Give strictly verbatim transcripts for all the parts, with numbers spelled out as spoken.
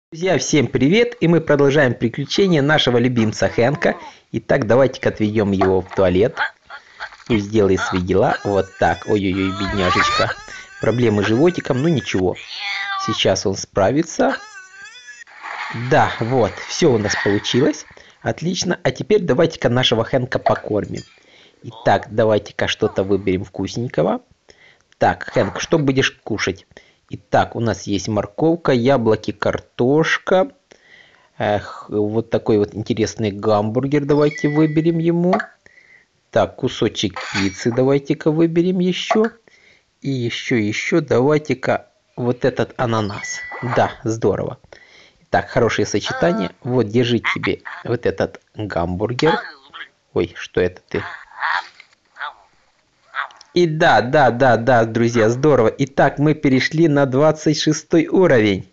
Друзья, всем привет! И мы продолжаем приключения нашего любимца Хэнка. Итак, давайте-ка отведем его в туалет. Пусть делает свои дела. Вот так. Ой-ой-ой, бедняжечка. Проблемы с животиком, ну ничего. Сейчас он справится. Да, вот, все у нас получилось. Отлично. А теперь давайте-ка нашего Хэнка покормим. Итак, давайте-ка что-то выберем вкусненького. Так, Хэнк, что будешь кушать? Итак, у нас есть морковка, яблоки, картошка. Эх, вот такой вот интересный гамбургер давайте выберем ему. Так, кусочек пиццы давайте-ка выберем еще. И еще, еще давайте-ка вот этот ананас. Да, здорово. Так, хорошее сочетание. Вот, держи тебе вот этот гамбургер. Ой, что это ты? И да, да, да, да, друзья, здорово. Итак, мы перешли на двадцать шестой уровень.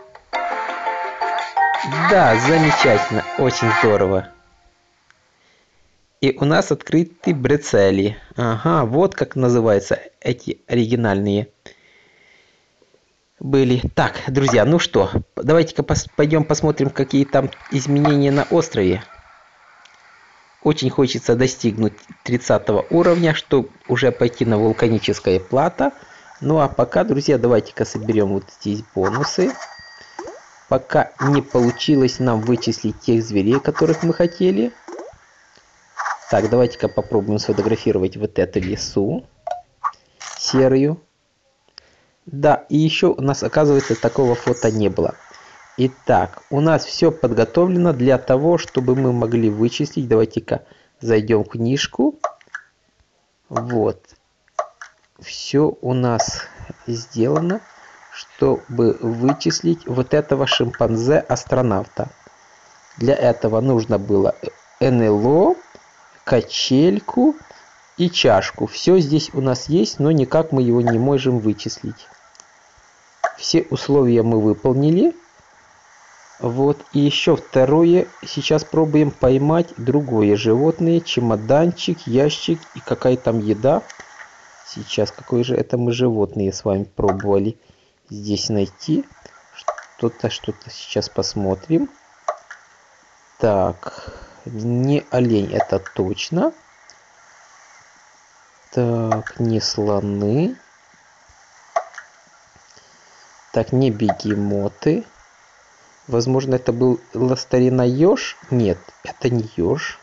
Да, замечательно, очень здорово. И у нас открыты брецели. Ага, вот как называются эти оригинальные были. Так, друзья, ну что, давайте-ка пос пойдем посмотрим, какие там изменения на острове. Очень хочется достигнуть тридцатого уровня, чтобы уже пойти на вулканическое плато. Ну а пока, друзья, давайте-ка соберем вот здесь бонусы. Пока не получилось нам вычислить тех зверей, которых мы хотели. Так, давайте-ка попробуем сфотографировать вот эту лису серую. Да, и еще у нас, оказывается, такого фото не было. Итак, у нас все подготовлено для того, чтобы мы могли вычислить. Давайте-ка зайдем в книжку. Вот. Все у нас сделано, чтобы вычислить вот этого шимпанзе-астронавта. Для этого нужно было эн эл о, качельку и чашку. Все здесь у нас есть, но никак мы его не можем вычислить. Все условия мы выполнили. Вот, и еще второе, сейчас пробуем поймать другое животное, чемоданчик, ящик и какая там еда. Сейчас, какое же это мы животные с вами пробовали здесь найти. Что-то, что-то сейчас посмотрим. Так, не олень, это точно. Так, не слоны. Так, не бегемоты. Возможно, это был старина еж? Нет, это не еж.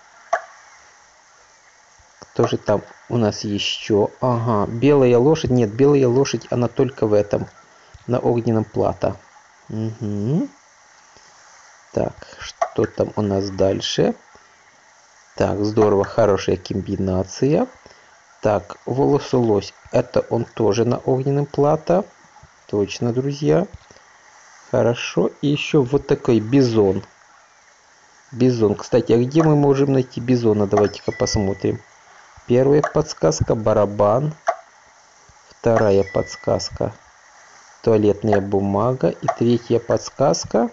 Кто же там у нас еще? Ага, белая лошадь. Нет, белая лошадь, она только в этом, на огненном плато. Угу. Так, что там у нас дальше? Так, здорово, хорошая комбинация. Так, волосолось. Это он тоже на огненном плато. Точно, друзья. Хорошо. И еще вот такой бизон. Бизон. Кстати, а где мы можем найти бизона? Давайте-ка посмотрим. Первая подсказка — барабан. Вторая подсказка — туалетная бумага. И третья подсказка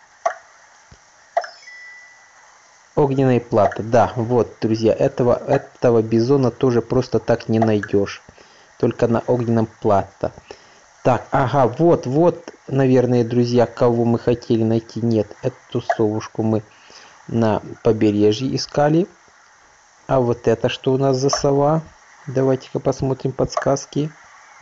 — огненная плата. Да, вот, друзья, этого, этого бизона тоже просто так не найдешь. Только на огненном плато. Так, ага, вот, вот, наверное, друзья, кого мы хотели найти. Нет, эту совушку мы на побережье искали. А вот это что у нас за сова? Давайте-ка посмотрим подсказки.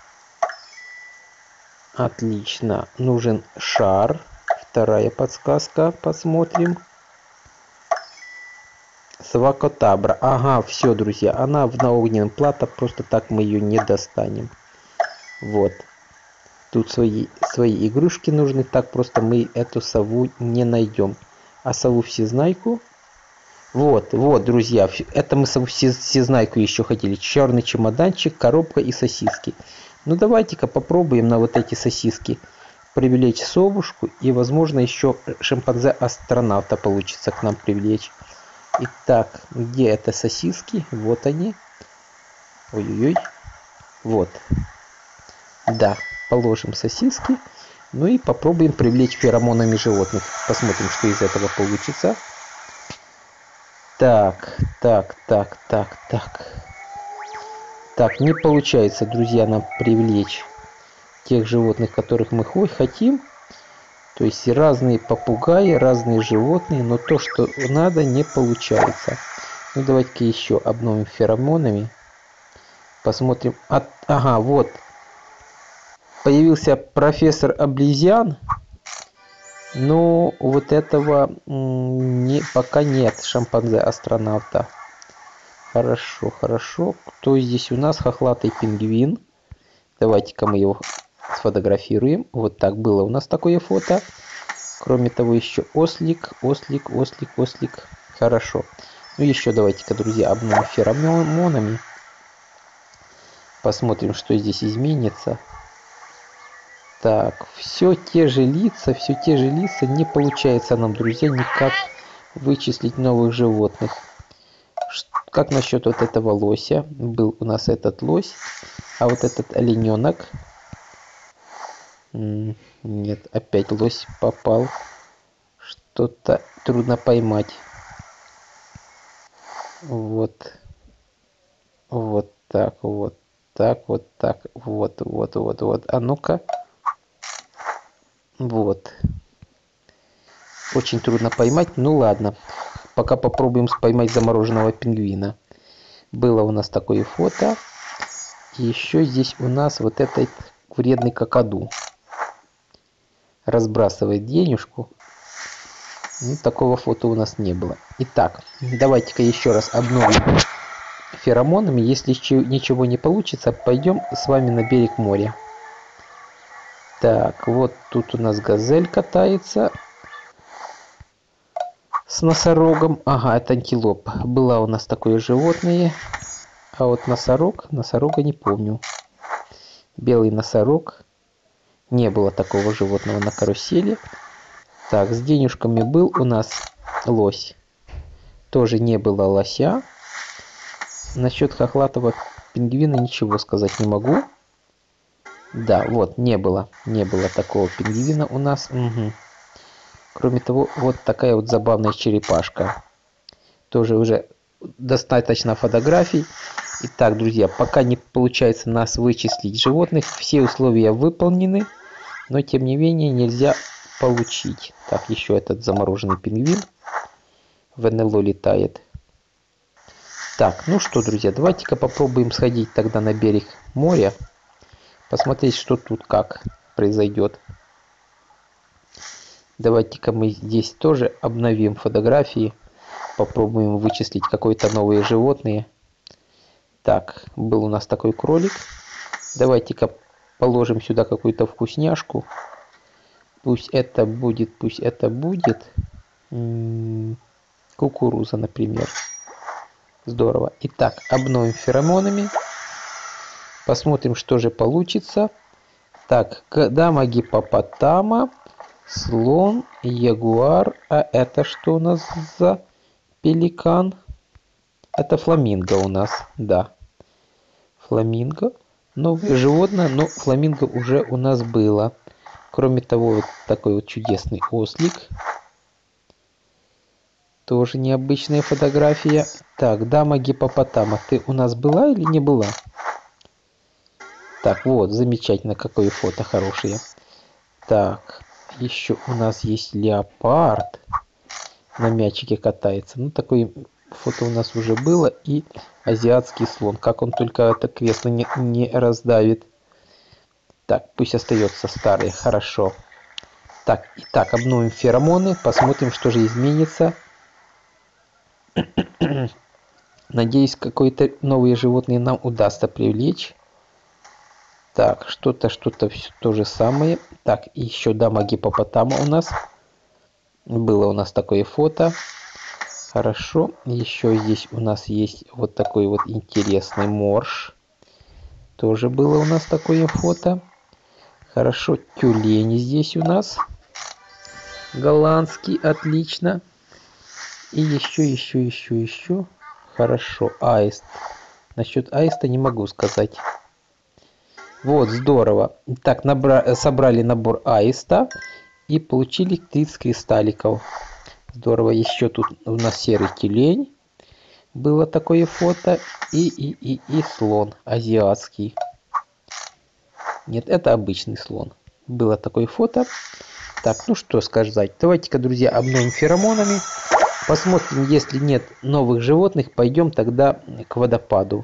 Отлично, нужен шар. Вторая подсказка, посмотрим. Сова котабра. Ага, все, друзья, она на огненном плато, просто так мы ее не достанем. Вот. Тут свои, свои игрушки нужны, так просто мы эту сову не найдем. А сову всезнайку? Вот, вот, друзья, это мы сову всезнайку еще хотели. Черный чемоданчик, коробка и сосиски. Ну давайте-ка попробуем на вот эти сосиски привлечь совушку. И, возможно, еще шимпанзе-астронавта получится к нам привлечь. Итак, где это сосиски? Вот они. Ой-ой-ой. Вот. Да. Положим сосиски, ну и попробуем привлечь феромонами животных. Посмотрим, что из этого получится. Так, так, так, так, так. Так, не получается, друзья, нам привлечь тех животных, которых мы хотим. То есть разные попугаи, разные животные, но то, что надо, не получается. Ну, давайте-ка еще обновим феромонами. Посмотрим. От... Ага, вот. Появился профессор обезьян. Но вот этого не, пока нет шимпанзе-астронавта. Хорошо, хорошо. Кто здесь у нас? Хохлатый пингвин. Давайте-ка мы его сфотографируем. Вот так было у нас такое фото. Кроме того, еще ослик, ослик, ослик, ослик. Хорошо. Ну, еще давайте-ка, друзья, обновим феромонами. Посмотрим, что здесь изменится. Так, все те же лица, все те же лица. Не получается нам, друзья, никак вычислить новых животных. Как насчет вот этого лося? Был у нас этот лось. А вот этот олененок. Нет, опять лось попал. Что-то трудно поймать. Вот. Вот так, вот так, вот так. Вот, вот, вот, вот. А ну-ка. Вот. Очень трудно поймать. Ну ладно. Пока попробуем поймать замороженного пингвина. Было у нас такое фото. И еще здесь у нас вот этот вредный какаду. Разбрасывает денежку. Ну, такого фото у нас не было. Итак, давайте-ка еще раз обновим феромонами. Если ничего не получится, пойдем с вами на берег моря. Так, вот тут у нас газель катается с носорогом. Ага, это антилоп. Было у нас такое животное. А вот носорог, носорога не помню. Белый носорог. Не было такого животного на карусели. Так, с денежками был у нас лось. Тоже не было лося. Насчет хохлатого пингвина ничего сказать не могу. Да, вот, не было. Не было такого пингвина у нас. Угу. Кроме того, вот такая вот забавная черепашка. Тоже уже достаточно фотографий. Итак, друзья, пока не получается нас вычислить животных, все условия выполнены. Но, тем не менее, нельзя получить. Так, еще этот замороженный пингвин в эн эл о летает. Так, ну что, друзья, давайте-ка попробуем сходить тогда на берег моря. Посмотреть, что тут как произойдет. Давайте-ка мы здесь тоже обновим фотографии. Попробуем вычислить какое-то новые животные. Так, был у нас такой кролик. Давайте-ка положим сюда какую-то вкусняшку. Пусть это будет, пусть это будет. М-м, кукуруза, например. Здорово. Итак, обновим феромонами. Посмотрим, что же получится. Так, дама гиппопотама, слон, ягуар. А это что у нас за пеликан? Это фламинго у нас, да. Фламинго. Новое животное, но фламинго уже у нас было. Кроме того, вот такой вот чудесный ослик. Тоже необычная фотография. Так, дама гиппопотама, ты у нас была или не была? Так, вот, замечательно, какое фото хорошее. Так, еще у нас есть леопард. На мячике катается. Ну, такое фото у нас уже было. И азиатский слон. Как он только это кресло не, не раздавит. Так, пусть остается старый. Хорошо. Так, итак, обновим феромоны. Посмотрим, что же изменится. Надеюсь, какое-то новые животные нам удастся привлечь. Так, что-то, что-то все то же самое. Так, еще дама гиппопотама у нас. Было у нас такое фото. Хорошо. Еще здесь у нас есть вот такой вот интересный морж. Тоже было у нас такое фото. Хорошо. Тюлень здесь у нас. Голландский. Отлично. И еще, еще, еще, еще. Хорошо. Аист. Насчет аиста не могу сказать. Вот, здорово. Так, набра... собрали набор аиста. И получили тридцать кристалликов. Здорово. Еще тут у нас серый тюлень. Было такое фото. И, и, и, и слон азиатский. Нет, это обычный слон. Было такое фото. Так, ну что сказать. Давайте-ка, друзья, обновим феромонами. Посмотрим, если нет новых животных, пойдем тогда к водопаду.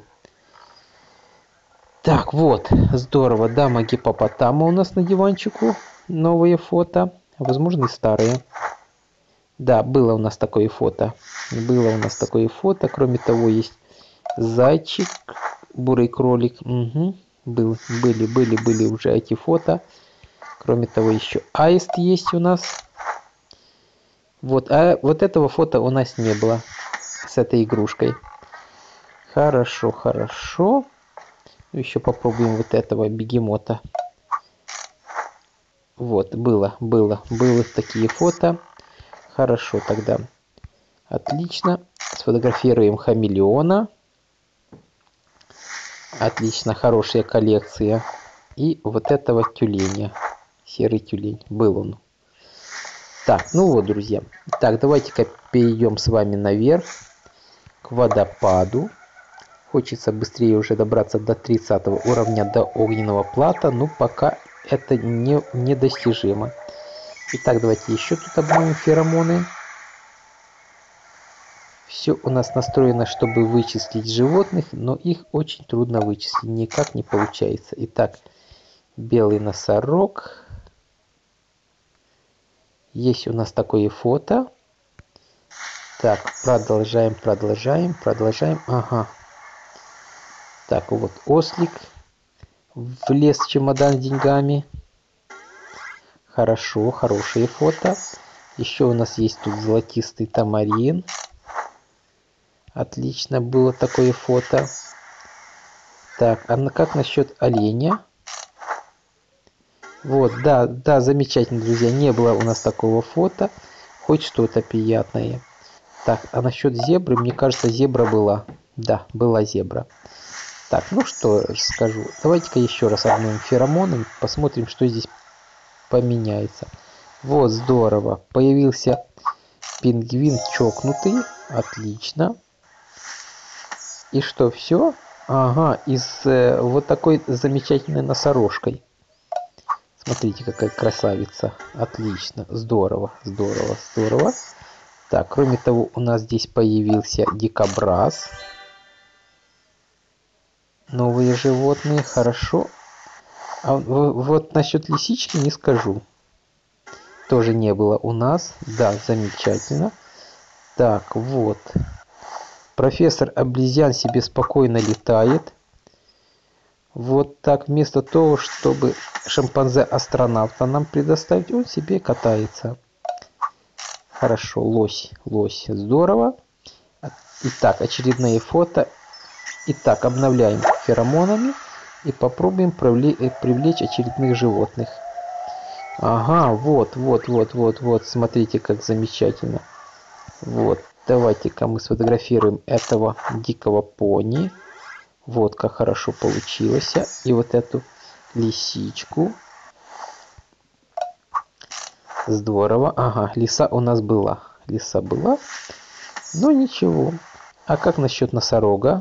Так, вот, здорово. Дама гиппопотама у нас на диванчику. Новые фото. Возможно, и старые. Да, было у нас такое фото. Было у нас такое фото. Кроме того, есть зайчик, бурый кролик. Угу. Был, были, были, были уже эти фото. Кроме того, еще аист есть у нас. Вот, а вот этого фото у нас не было с этой игрушкой. Хорошо, хорошо. Еще попробуем вот этого бегемота. Вот, было, было, было такие фото. Хорошо, тогда. Отлично. Сфотографируем хамелеона. Отлично, хорошая коллекция. И вот этого тюленя. Серый тюлень. Был он. Так, ну вот, друзья. Так, давайте-ка перейдем с вами наверх. К водопаду. Хочется быстрее уже добраться до тридцатого уровня, до огненного плата. Но пока это не, недостижимо. Итак, давайте еще тут обновим феромоны. Все у нас настроено, чтобы вычислить животных, но их очень трудно вычислить, никак не получается. Итак, белый носорог. Есть у нас такое фото. Так, продолжаем, продолжаем, продолжаем. Ага. Так, вот ослик влез в чемодан с деньгами. Хорошо, хорошие фото. Еще у нас есть тут золотистый тамарин. Отлично, было такое фото. Так, а как насчет оленя? Вот, да, да, замечательно, друзья. Не было у нас такого фото. Хоть что-то приятное. Так, а насчет зебры, мне кажется, зебра была. Да, была зебра. Так, ну что скажу. Давайте-ка еще раз обновим феромоны. Посмотрим, что здесь поменяется. Вот, здорово. Появился пингвин чокнутый. Отлично. И что, все? Ага, и с э, вот такой замечательной носорожкой. Смотрите, какая красавица. Отлично, здорово, здорово, здорово. Так, кроме того, у нас здесь появился дикобраз. Новые животные, хорошо. А вот насчет лисички не скажу. Тоже не было у нас. Да, замечательно. Так, вот. Профессор обезьян себе спокойно летает. Вот так, вместо того, чтобы шимпанзе-астронавта нам предоставить, он себе катается. Хорошо, лось, лось, здорово. Итак, очередные фото. Итак, обновляем феромонами и попробуем привлечь очередных животных. Ага, вот, вот, вот, вот, вот, смотрите, как замечательно. Вот, давайте-ка мы сфотографируем этого дикого пони. Вот как хорошо получилось. И вот эту лисичку. Здорово. Ага, лиса у нас была. Лиса была. Но ничего. А как насчет носорога?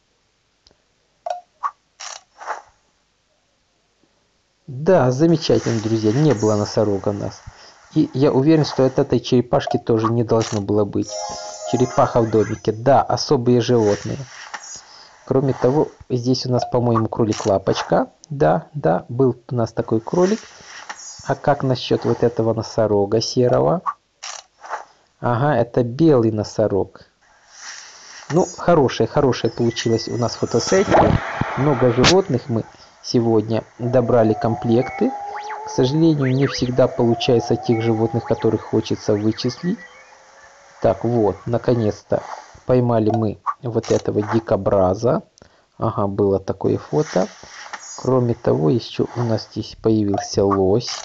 Да, замечательно, друзья. Не было носорога у нас. И я уверен, что от этой черепашки тоже не должно было быть. Черепаха в домике. Да, особые животные. Кроме того, здесь у нас, по-моему, кролик-лапочка. Да, да, был у нас такой кролик. А как насчет вот этого носорога серого? Ага, это белый носорог. Ну, хорошая, хорошая получилась у нас фотосессия. Много животных мы сегодня добрали комплекты. К сожалению, не всегда получается тех животных, которых хочется вычислить. Так, вот, наконец-то поймали мы вот этого дикобраза. Ага, было такое фото. Кроме того, еще у нас здесь появился лось.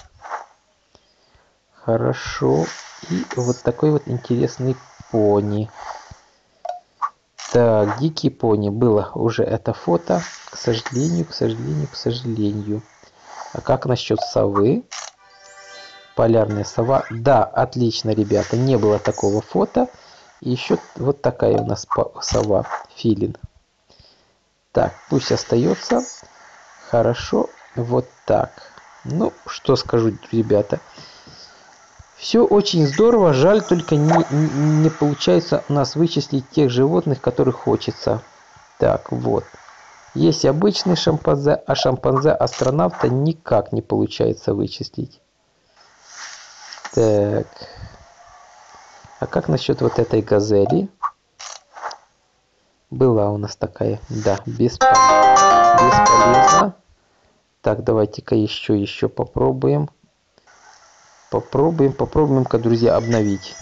Хорошо. И вот такой вот интересный пони. Так, дикий пони. Было уже это фото. К сожалению, к сожалению, к сожалению. А как насчет совы? Полярная сова. Да, отлично, ребята. Не было такого фото. И еще вот такая у нас сова. Филин. Так, пусть остается. Хорошо. Вот так. Ну, что скажу, ребята. Все очень здорово, жаль, только не, не получается у нас вычислить тех животных, которых хочется. Так, вот. Есть обычный шимпанзе, а шимпанзе-астронавта никак не получается вычислить. Так. А как насчет вот этой газели? Была у нас такая. Да, бесполезно. Бесполезно. Так, давайте-ка еще, еще попробуем. Попробуем, попробуем-ка, друзья, обновить.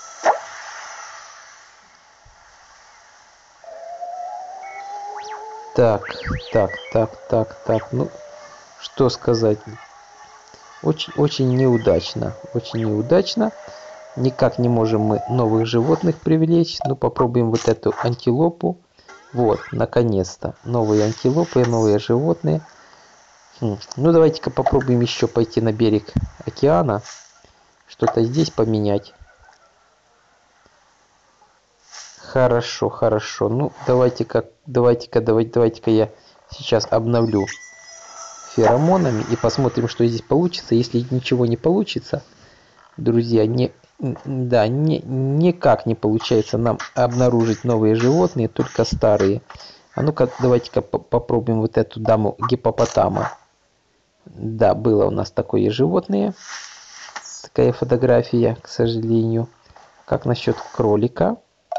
Так, так, так, так, так. Ну, что сказать? Очень, очень неудачно. Очень неудачно. Никак не можем мы новых животных привлечь. Ну, попробуем вот эту антилопу. Вот, наконец-то. Новые антилопы, новые животные. Хм. Ну, давайте-ка попробуем еще пойти на берег океана. Что-то здесь поменять. Хорошо, хорошо. Ну, давайте-ка, давайте-ка, давайте, давайте-ка я сейчас обновлю феромонами и посмотрим, что здесь получится. Если ничего не получится, друзья, не, да, не, никак не получается нам обнаружить новые животные, только старые. А ну-ка, давайте-ка попробуем вот эту даму гиппопотама. Да, было у нас такое животное. Такая фотография, к сожалению. Как насчет кролика?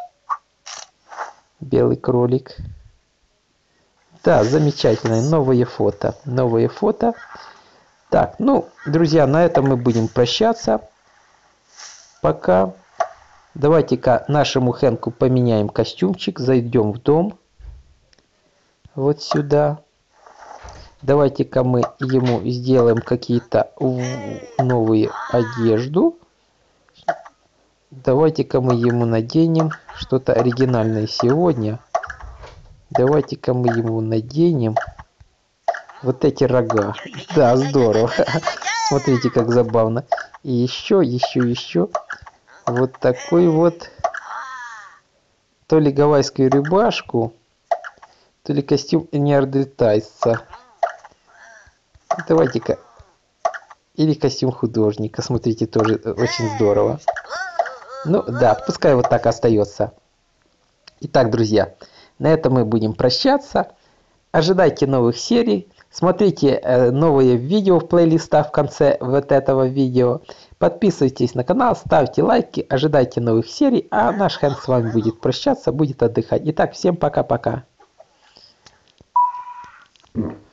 Белый кролик. Да, замечательное. Новое фото. Новое фото. Так, ну, друзья, на этом мы будем прощаться. Пока. Давайте-ка нашему Хэнку поменяем костюмчик. Зайдем в дом. Вот сюда. Давайте-ка мы ему сделаем какие-то новые одежду. Давайте-ка мы ему наденем что-то оригинальное сегодня. Давайте-ка мы ему наденем вот эти рога. Да, здорово. Смотрите, как забавно. И еще, еще, еще. Вот такой вот. То ли гавайскую рубашку, то ли костюм неандертальца. Давайте-ка. Или костюм художника. Смотрите, тоже очень здорово. Ну да, пускай вот так остается. Итак, друзья, на этом мы будем прощаться. Ожидайте новых серий. Смотрите э, новые видео в плейлистах в конце вот этого видео. Подписывайтесь на канал, ставьте лайки, ожидайте новых серий. А наш Хэнк с вами будет прощаться, будет отдыхать. Итак, всем пока-пока.